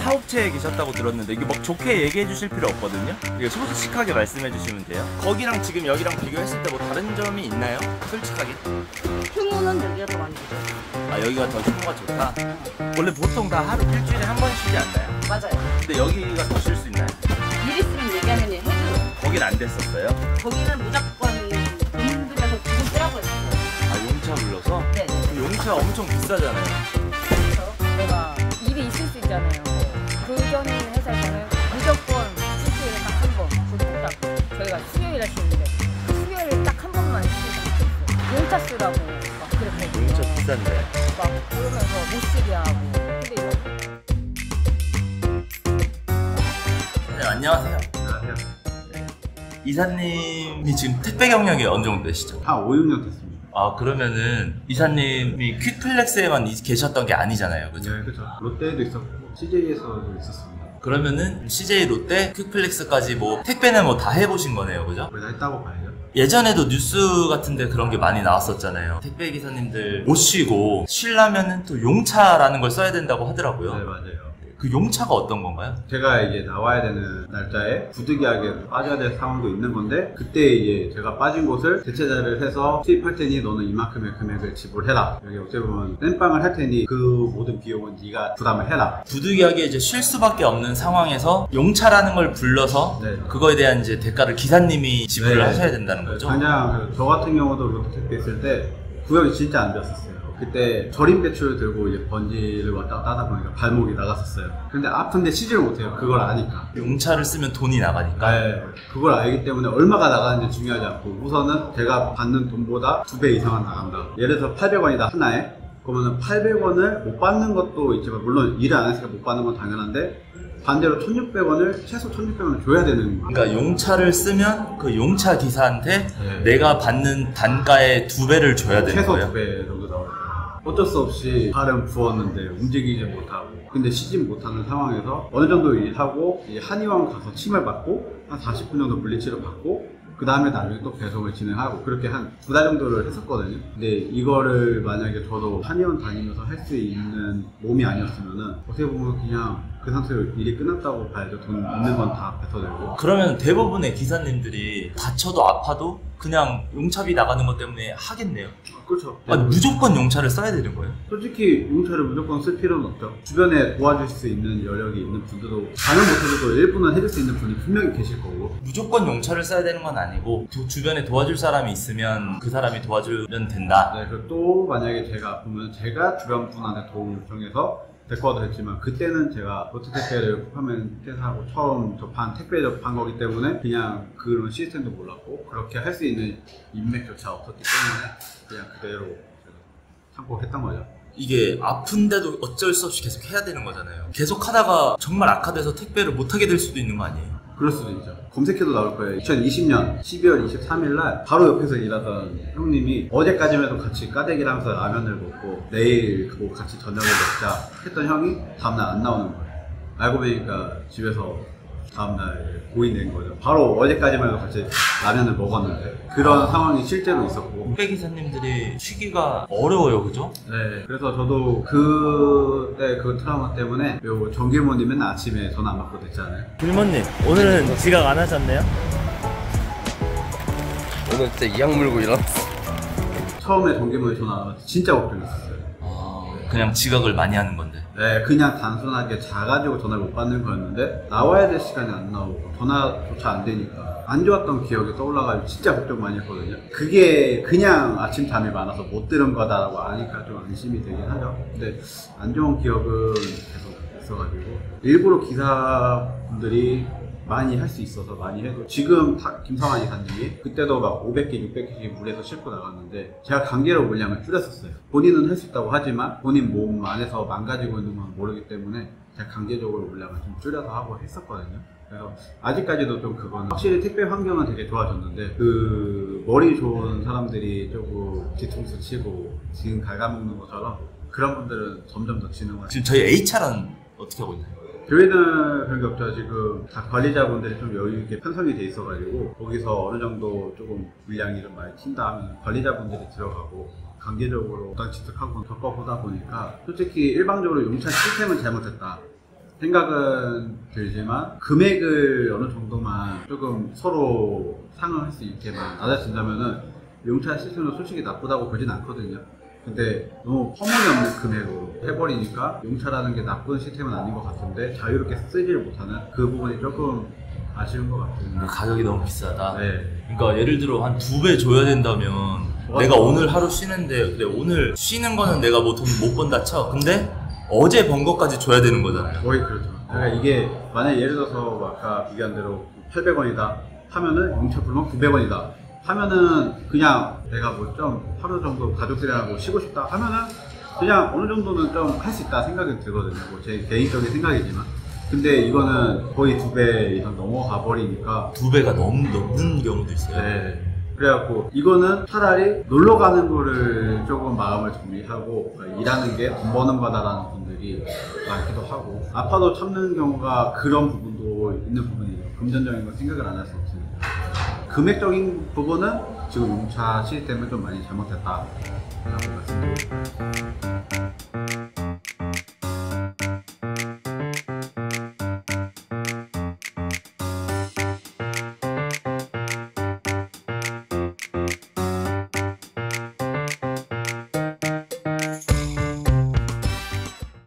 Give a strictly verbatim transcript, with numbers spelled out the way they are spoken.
사업체에 계셨다고 들었는데 이게 막 좋게 얘기해 주실 필요 없거든요. 이게 솔직하게 말씀해 주시면 돼요. 거기랑 지금 여기랑 비교했을 때 뭐 다른 점이 있나요? 솔직하게. 휴무는 여기가 더 많이 주죠. 아, 여기가 더 휴무가 좋다? 원래 보통 다 하루 일주일에 한 번 쉬지 않나요? 맞아요. 근데 여기가 더 쉴 수 있나요? 일 있으면 얘기하면 해줘요. 거긴 안 됐었어요? 거기는 무조건 돈 들여서 두고 쓰라고 했어요. 아, 용차 불러서? 네. 그 용차 엄청 비싸잖아요. 그래서 내가 일이 있을 수 있잖아요. 그 전 회사에서는 무조건 일주일에 딱 한 번, 그리고 딱 저희가 수요일에 쉬는데 그 수요일에 딱 한 번만 쉬고 있어요. 용차 쓰라고 막 그렇게 해서 용차 비싼데. 막 그러면서 못 쓰게 하고. 근데 이거 네, 안녕하세요. 안녕하세요. 이사님이 지금 택배 경력이 어느 정도 되시죠? 한 오, 육 년 됐습니다. 아, 그러면은 이사님이 퀵플렉스에만 이- 계셨던 게 아니잖아요, 그죠? 네, 그렇죠. 롯데에도 있었고 씨제이에서도 있었습니다. 그러면은 씨제이, 롯데, 퀵플렉스까지 뭐 택배는 뭐 다 해보신 거네요, 그죠? 거의 다 했다고 봐야죠. 예전에도 뉴스 같은데 그런 게 많이 나왔었잖아요. 택배 기사님들 못 쉬고 쉬려면은 또 용차라는 걸 써야 된다고 하더라고요. 네, 맞아요. 그 용차가 어떤 건가요? 제가 이제 나와야 되는 날짜에 부득이하게 빠져야 될 상황도 있는 건데, 그때 이제 제가 빠진 곳을 대체자를 해서 투입할 테니 너는 이만큼의 금액을 지불해라. 여기 어떻게 보면 땜빵을 할 테니 그 모든 비용은 네가 부담을 해라. 부득이하게 이제 쉴 수밖에 없는 상황에서 용차라는 걸 불러서 네. 그거에 대한 이제 대가를 기사님이 지불을 네. 하셔야 된다는 거죠? 당장 저 같은 경우도 롯데택배 있을 때 구역이 진짜 안 좋았었어요. 그때 절임 배추를 들고 이제 번지를 왔다 갔다 하다 보니까 발목이 나갔었어요. 근데 아픈데 쉬지를 못해요. 그걸 아니까. 용차를 쓰면 돈이 나가니까. 네, 그걸 알기 때문에 얼마가 나가는지 중요하지 않고 우선은 제가 받는 돈보다 두 배 이상은 나간다. 예를 들어서 팔백 원이다 하나에. 그러면 팔백 원을 못 받는 것도 있지만, 물론 일을 안 했으니까 못 받는 건 당연한데 반대로 천육백 원을 최소 천육백 원을 줘야 되는 거예요. 그러니까 용차를 쓰면 그 용차 기사한테 네. 내가 받는 단가의 두 배를 줘야 되는 최소 거예요? 두 배 정도 나와요. 어쩔 수 없이 발은 부었는데 움직이지 못하고, 근데 쉬지 못하는 상황에서 어느 정도 일하고 이제 한의원 가서 침을 받고 한 사십 분 정도 물리치료 받고 그 다음에 나중에 또 배송을 진행하고, 그렇게 한 두 달 정도를 했었거든요. 근데 이거를 만약에 저도 한의원 다니면서 할 수 있는 몸이 아니었으면은 어떻게 보면 그냥 그 상태로 일이 끝났다고 봐야죠. 돈 있는 건 다 뱉어내고. 그러면 대부분의 기사님들이 다쳐도 아파도 그냥 용차비 나가는 것 때문에 하겠네요. 그렇죠. 아니, 무조건 용차를 써야 되는 거예요? 솔직히 용차를 무조건 쓸 필요는 없죠. 주변에 도와줄 수 있는 여력이 있는 분들도 다는 못해도 일부는 해줄 수 있는 분이 분명히 계실 거고. 무조건 용차를 써야 되는 건 아니고 도, 주변에 도와줄 사람이 있으면 그 사람이 도와주면 된다. 네, 그리고 또 만약에 제가 아프면 제가 주변 분한테 도움을 요청해서 데리고 와도 됐지만, 그때는 제가 롯데택배를 쿠팡맨 퇴사하고 처음 접한 택배 접한 거기 때문에 그냥 그런 시스템도 몰랐고 그렇게 할 수 있는 인맥조차 없었기 때문에 그냥 그대로 제가 참고했던 거죠. 이게 아픈데도 어쩔 수 없이 계속 해야 되는 거잖아요. 계속 하다가 정말 악화돼서 택배를 못하게 될 수도 있는 거 아니에요? 그럴 수도 있죠. 검색해도 나올 거예요. 이천이십 년 십이월 이십삼일 날 바로 옆에서 일하던 형님이 어제까지만 해도 같이 까대기를 하면서 라면을 먹고 내일 그거 같이 저녁을 먹자 했던 형이 다음날 안 나오는 거예요. 알고 보니까 집에서 다음날 고인된 거죠. 바로 어제까지만 해도 같이 라면을 먹었는데 그런 상황이 실제로 있었고. 택배 기사님들이 쉬기가 어려워요, 그죠? 네, 그래서 저도 그때 그 트라우마 때문에 요 정길모님 맨날 아침에 전화 안 받고 됐잖아요. 길모님, 오늘은 지각 안 하셨네요? 오늘 진짜 이악 물고 일어났어. 처음에 정길모님 전화 와서 진짜 걱정했었어요. 아, 그냥 지각을 많이 하는 건데. 네, 그냥 단순하게 자가지고 전화를 못 받는 거였는데 나와야 될 시간이 안 나오고 전화조차 안 되니까 안 좋았던 기억이 떠올라가지고 진짜 걱정 많이 했거든요. 그게 그냥 아침 잠이 많아서 못 들은 거다라고 아니까 좀 안심이 되긴 하죠. 근데 안 좋은 기억은 계속 있어가지고 일부러 기사분들이 많이 할 수 있어서 많이 해도, 지금 다 김성환 이사님이 그때도 막 오백 개, 육백 개씩 물에서 싣고 나갔는데 제가 강제로 물량을 줄였었어요. 본인은 할 수 있다고 하지만 본인 몸 안에서 망가지고 있는 건 모르기 때문에 제가 강제적으로 물량을 좀 줄여서 하고 했었거든요. 그래서 아직까지도 좀 그거는, 확실히 택배 환경은 되게 좋아졌는데 그 머리 좋은 사람들이 조금 뒤통수 치고 지금 갉아먹는 것처럼 그런 분들은 점점 더 지는 것 같아요. 지금 저희 에이치알은 어떻게 하고 있나요? 교회는 그런 게 없죠. 지금 다 관리자분들이 좀 여유있게 편성이 돼 있어가지고 거기서 어느 정도 조금 물량이 좀 많이 튄다 하면 관리자분들이 들어가고 강제적으로 부당 취득하고 겪어보다 보니까 솔직히 일방적으로 용차 시스템은 잘못했다. 생각은 들지만 금액을 어느 정도만 조금 서로 상응할 수 있게만 낮아진다면은 용차 시스템도 솔직히 나쁘다고 보진 않거든요. 근데 너무 터무니없는 금액으로 해버리니까 용차라는 게 나쁜 시스템은 아닌 것 같은데 자유롭게 쓰지를 못하는 그 부분이 조금 아쉬운 것 같아요. 가격이 너무 비싸다. 네. 그러니까 예를 들어 한 두 배 줘야 된다면 내가 오늘 하루 쉬는데 근데 오늘 쉬는 거는 내가 뭐 돈 못 번다 쳐. 근데 어제 번 것까지 줘야 되는 거잖아요. 거의 그렇죠. 그러니까 이게 만약 예를 들어서 뭐 아까 비교한 대로 팔백 원이다 하면은 용차 불만 구백 원이다 하면은 그냥 내가 뭐 좀 하루 정도 가족들이랑 뭐 쉬고 싶다 하면은 그냥 어느 정도는 좀 할 수 있다 생각이 들거든요. 뭐 제 개인적인 생각이지만. 근데 이거는 거의 두 배 이상 넘어가 버리니까. 두 배가 넘, 넘는 경우도 있어요. 네. 그래갖고 이거는 차라리 놀러 가는 거를 조금 마음을 정리하고 일하는 게 돈 버는 거다라는 분들이 많기도 하고 아파도 참는 경우가 그런 부분도 있는 부분이죠. 금전적인 건 생각을 안 할 수 없습니다. 금액적인 부분은 지금 용차 시스템은 좀 많이 잘못됐다.